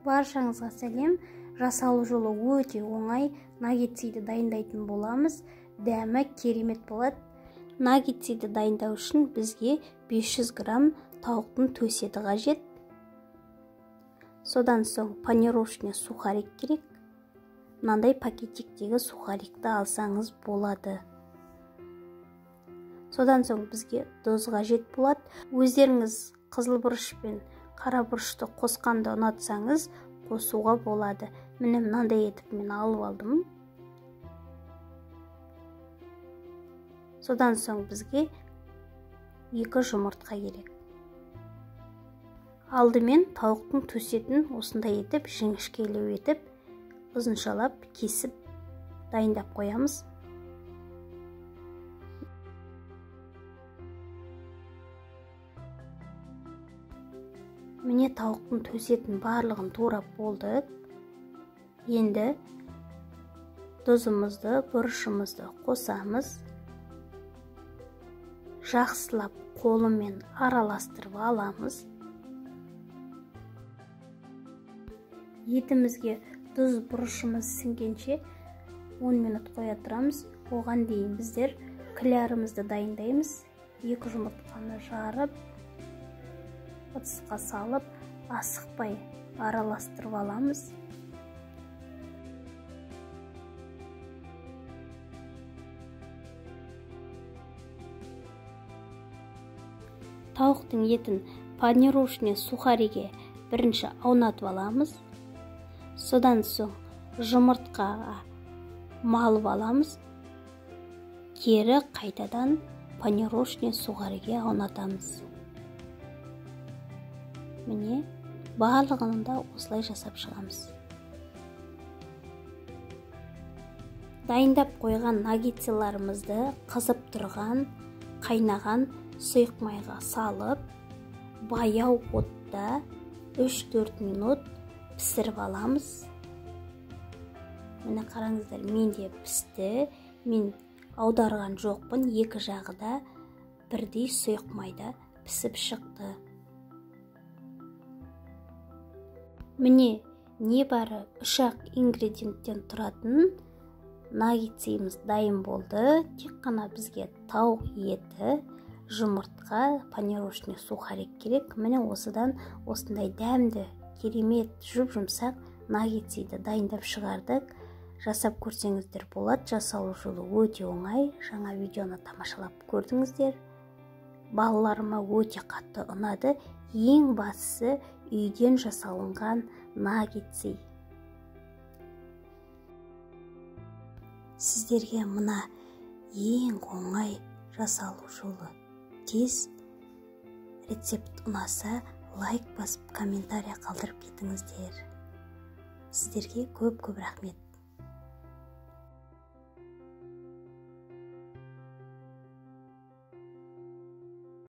Баршаңызға сәлем. Жасалу жолы өте оңай. Наггетсиді дайындайтын боламыз. Дәмі керемет болады. Наггетсиді дайындау үшін бізге 500 грамм тауықтың төс еті қажет. Содан соң панировочный сухарик керек. Мынандай пакетиктегі сухарикті алсаңыз болады. Содан соң бізге тұз қажет болады. Өздеріңіз қызыл бұрыш пен қара бұрышты қосқанды ұнатсаңыз, қосуға болады. Міне мынандай етіп мен алып алдым. Содан соң бізге 2 жұмыртқа керек. Алдымен тауықтың төс етін осындай етіп, жіңішкелеу етіп, ұзыншалап кесіп дайындап қоямыз. Міне тауықтың төс етін барлығын турап болдық. Енді тұзымызды, бұрышымызды қосамыз. Жақсылап қолымен араластырып аламыз. Етімізге тұз бұрышымыз сіңгенше 10 минут қоя тұрамыз. Оған дейін біздер клярымызды дайындаймыз. 2 жұмыртқаны жарып, ыдысқа салып, асықпай араластырып аламыз. Тауықтың етін панировочный сухариге бірінші аунатып аламыз. Содан соң жұмыртқаға малып аламыз. Кері қайтадан панировочный сухариге аунатамыз. Міне барлығын да осылай жасап шығамыз. Дайындап қойған наггетсиларымызды қызып тұрған, қайнаған сұйық майға салып, баяу отта 3-4 минут пісіріп аламыз. Міне қараңыздар, менде пісті. Мен аударған жоқпын, екі жағы да бірдей сұйық майда пісіп шықты. Міне небары 3-ақ ингредиенттен тұратын наггетсиіміз дайын болды. Тек қана бізге тауық еті, жұмыртқа, панировочный сухарик керек. Міне осыдан осындай дәмді, керемет, жұп-жұмсақ наггетсиді дайындап шығардық. Жасап көрсеңіздер болады. Жасалу жолы өте оңай. Жаңа видеоны тамашалап көрдіңіздер. Балаларыма өте қатты ұнады. Ең бастысы үйден жасалынған наггетси. Сіздерге мына ең оңай жасалу жолы тез рецепт ұнаса, лайк басып, комментария қалдырып кетіңіздер. Сіздерге көп рахмет.